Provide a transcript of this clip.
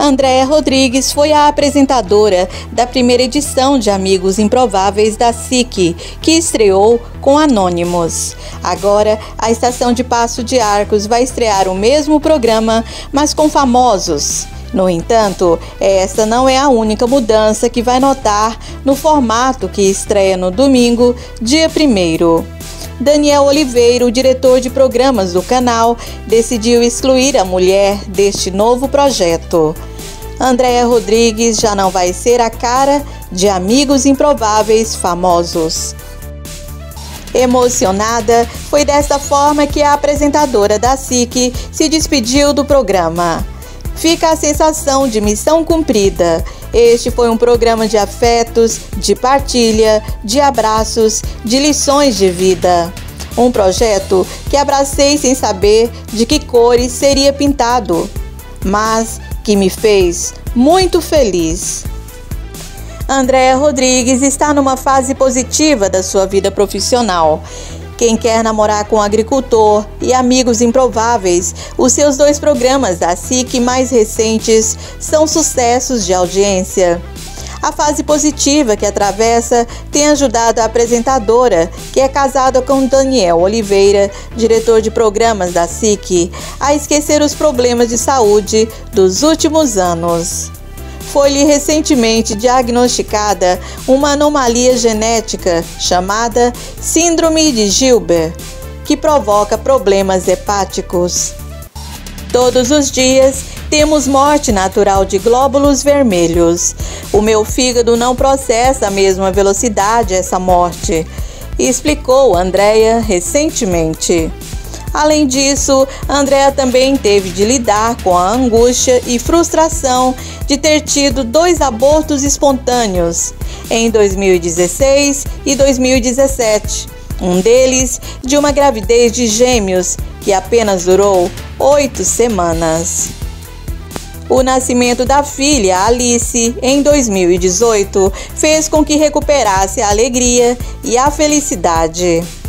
Andréa Rodrigues foi a apresentadora da primeira edição de Amigos Improváveis da SIC, que estreou com Anônimos. Agora, a estação de Passo de Arcos vai estrear o mesmo programa, mas com famosos. No entanto, essa não é a única mudança que vai notar no formato que estreia no domingo, dia 1º. Daniel Oliveira, o diretor de programas do canal, decidiu excluir a mulher deste novo projeto. Andréa Rodrigues já não vai ser a cara de Amigos Improváveis famosos. Emocionada, foi desta forma que a apresentadora da SIC se despediu do programa. Fica a sensação de missão cumprida. Este foi um programa de afetos, de partilha, de abraços, de lições de vida. Um projeto que abracei sem saber de que cores seria pintado, mas que me fez muito feliz. Andréa Rodrigues está numa fase positiva da sua vida profissional. Quem quer namorar com um agricultor e Amigos Improváveis, os seus 2 programas da SIC mais recentes são sucessos de audiência. A fase positiva que atravessa tem ajudado a apresentadora, que é casada com Daniel Oliveira, diretor de programas da SIC, a esquecer os problemas de saúde dos últimos anos. Foi-lhe recentemente diagnosticada uma anomalia genética chamada Síndrome de Gilbert, que provoca problemas hepáticos. Todos os dias temos morte natural de glóbulos vermelhos. O meu fígado não processa a mesma velocidade essa morte, explicou Andréa recentemente. Além disso, Andréa também teve de lidar com a angústia e frustração de ter tido 2 abortos espontâneos em 2016 e 2017. Um deles de uma gravidez de gêmeos que apenas durou 8 semanas. O nascimento da filha, Alice, em 2018, fez com que recuperasse a alegria e a felicidade.